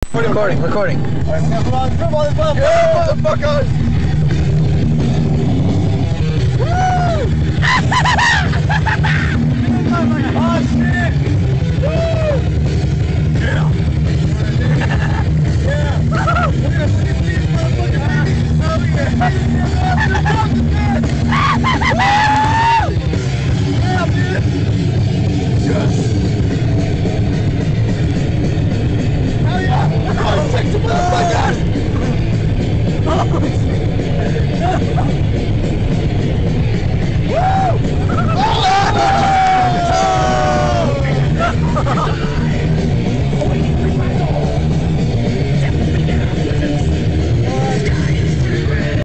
Recording. Alright, come on, Yeah, motherfucker! Woo! Oh shit!